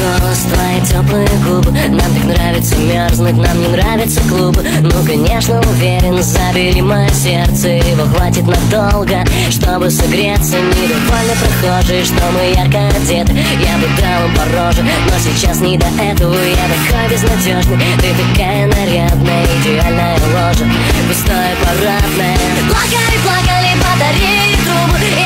голос, твои теплые губы. Нам так нравится мерзнуть, нам не нравятся клубы. Ну, конечно, уверен, забери мое сердце. Его хватит надолго, чтобы согреться. Недовольны прохожие, что мы ярко одеты. Я бы дал им по роже, но сейчас не до этого. Я такой безнадежный, ты такая нарядная. Идеальная ложа, пустое парадное. Плакали, плакали батареи трубы.